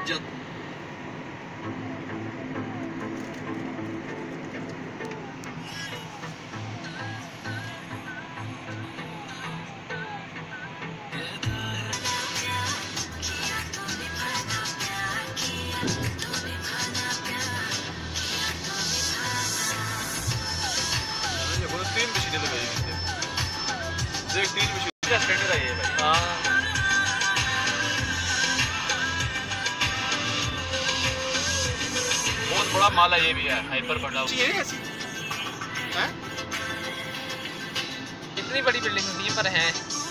इज्जत। तीन मशीनें लगाई गई थी, देख तीन मशीन स्टैंडर्ड आई है भाई। हाँ बहुत बड़ा माल है ये भी है, हाइपर बड़ा ये ऐसी है। इतनी बड़ी बिल्डिंग नहीं पर हैं